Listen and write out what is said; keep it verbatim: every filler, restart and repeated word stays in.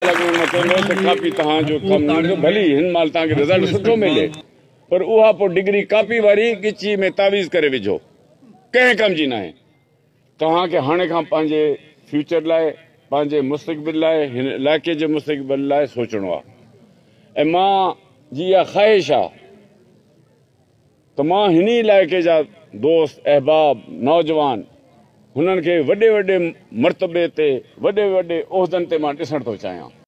Copy तव्हांजो कमु भली हिन महिल तव्हांखे रिज़ल्ट सुठो मिले पर उहा पोइ डिग्री कापी वारी गिची में तावीज़ करे विझो कंहिं कम जी न आहे। तव्हांखे हाणे खां पंहिंजे फ्यूचर लाइ पंहिंजे मुस्तक़बिल लाइ हिन इलाइक़े जे मुस्तक़बिल लाइ सोचणो आहे। ऐं मां जी इहा ख़्वाहिश आहे त मां हिन इलाइक़े जा दोस्त अहबाब नौजवान हुननि खे वॾे वॾे मर्तबे ते वॾे वॾे उहिदनि ते मां ॾिसण थो चाहियां।